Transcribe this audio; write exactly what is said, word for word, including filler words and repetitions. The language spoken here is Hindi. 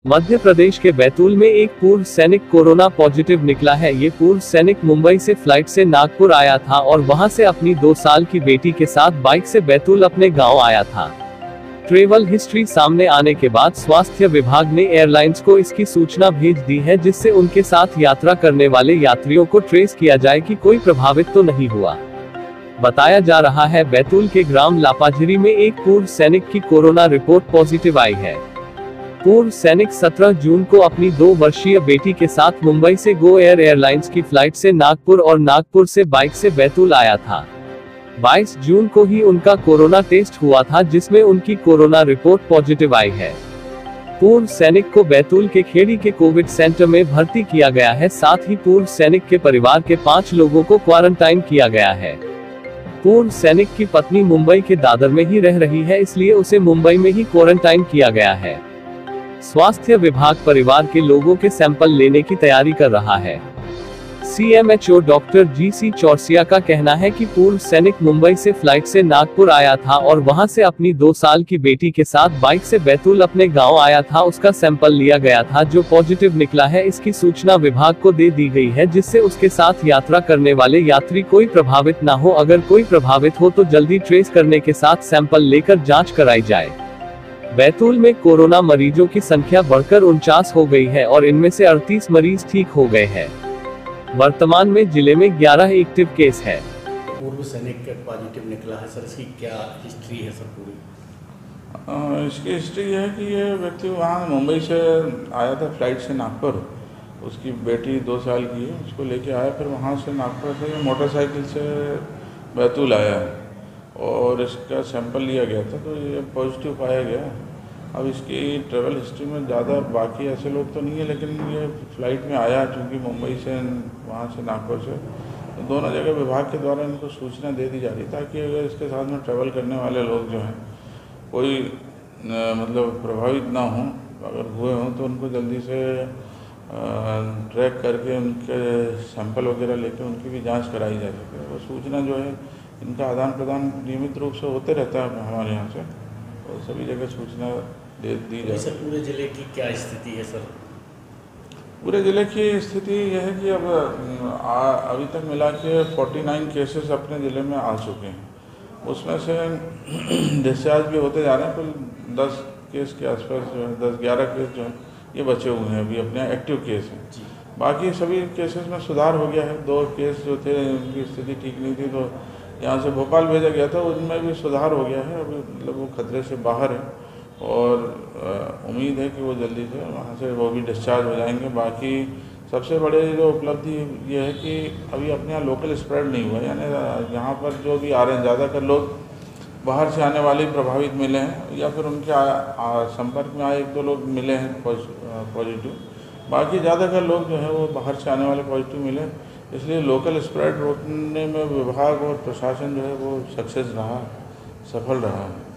मध्य प्रदेश के बैतूल में एक पूर्व सैनिक कोरोना पॉजिटिव निकला है। ये पूर्व सैनिक मुंबई से फ्लाइट से नागपुर आया था और वहां से अपनी दो साल की बेटी के साथ बाइक से बैतूल अपने गांव आया था। ट्रेवल हिस्ट्री सामने आने के बाद स्वास्थ्य विभाग ने एयरलाइंस को इसकी सूचना भेज दी है, जिससे उनके साथ यात्रा करने वाले यात्रियों को ट्रेस किया जाए कि कोई प्रभावित तो नहीं हुआ। बताया जा रहा है बैतूल के ग्राम लापाझिरी में एक पूर्व सैनिक की कोरोना रिपोर्ट पॉजिटिव आई है। पूर्व सैनिक सत्रह जून को अपनी दो वर्षीय बेटी के साथ मुंबई से गो एयर एयरलाइंस की फ्लाइट से नागपुर और नागपुर से बाइक से बैतूल आया था। बाईस जून को ही उनका कोरोना टेस्ट हुआ था, जिसमें उनकी कोरोना रिपोर्ट पॉजिटिव आई है। पूर्व सैनिक को बैतूल के खेड़ी के कोविड सेंटर में भर्ती किया गया है। साथ ही पूर्व सैनिक के परिवार के पांच लोगों को क्वारंटाइन किया गया है। पूर्व सैनिक की पत्नी मुंबई के दादर में ही रह रही है, इसलिए उसे मुंबई में ही क्वारंटाइन किया गया है। स्वास्थ्य विभाग परिवार के लोगों के सैंपल लेने की तैयारी कर रहा है। CMHO doctor G C Chaurasia का कहना है कि पूर्व सैनिक मुंबई से फ्लाइट से नागपुर आया था और वहां से अपनी दो साल की बेटी के साथ बाइक से बैतूल अपने गांव आया था। उसका सैंपल लिया गया था, जो पॉजिटिव निकला है। इसकी सूचना विभाग को दे दी गई है, जिससे उसके साथ यात्रा करने वाले यात्री कोई प्रभावित न हो। अगर कोई प्रभावित हो तो जल्दी ट्रेस करने के साथ सैंपल लेकर जाँच कराई जाए। बैतूल में कोरोना मरीजों की संख्या बढ़कर उनचास हो गई है और इनमें से अड़तीस मरीज ठीक हो गए हैं। वर्तमान में जिले में ग्यारह एक्टिव केस है। पूर्व सैनिक का पॉजिटिव निकला है सर, इसकी क्या हिस्ट्री है सर पूरी? इसकी हिस्ट्री है कि ये व्यक्ति वहाँ मुंबई से आया था फ्लाइट से नागपुर। उसकी बेटी दो साल की है, उसको लेके आया। फिर वहाँ से नागपुर से मोटरसाइकिल से बैतूल आया और इसका सैंपल लिया गया था, तो ये पॉजिटिव पाया गया। अब इसकी ट्रैवल हिस्ट्री में ज़्यादा बाकी ऐसे लोग तो नहीं है, लेकिन ये फ्लाइट में आया चूँकि मुंबई से वहाँ से नागपुर से, तो दोनों जगह विभाग के द्वारा इनको सूचना दे दी जा रही, ताकि अगर इसके साथ में ट्रैवल करने वाले लोग जो हैं कोई न, मतलब प्रभावित ना हों, अगर हुए हों तो उनको जल्दी से ट्रैक करके उनके सैंपल वगैरह लेके उनकी भी जाँच कराई जा सके। वो सूचना जो है इनका आदान प्रदान नियमित रूप से होते रहता है हमारे यहाँ से, और सभी जगह सूचना दे दी जाए। सर पूरे ज़िले की क्या स्थिति है सर? पूरे ज़िले की स्थिति यह है कि अब आ, अभी तक मिला के उनचास केसेस अपने ज़िले में आ चुके हैं। उसमें से डिस्चार्ज भी होते जा रहे हैं। कुल दस केस के आसपास जो है, दस ग्यारह केस जो है ये बचे हुए हैं, अभी अपने एक्टिव केस हैं। बाकी सभी केसेस में सुधार हो गया है। दो केस जो थे उनकी स्थिति ठीक नहीं थी, तो यहाँ से भोपाल भेजा गया था, उनमें भी सुधार हो गया है। अभी मतलब वो खतरे से बाहर है और उम्मीद है कि वो जल्दी से वहाँ से वो भी डिस्चार्ज हो जाएंगे। बाकी सबसे बड़े जो उपलब्धि ये है कि अभी अपने यहाँ लोकल स्प्रेड नहीं हुआ, यानी यहाँ पर जो भी आ रहे हैं ज़्यादातर लोग बाहर से आने वाले प्रभावित मिले हैं, या फिर उनके आ, आ, संपर्क में आए एक दो लोग मिले हैं पॉजिटिव। बाकी ज़्यादातर लोग जो है वो बाहर से आने वाले पॉजिटिव मिले, इसलिए लोकल स्प्रेड रोकने में विभाग और प्रशासन जो है वो सक्सेस रहा, सफल रहा है।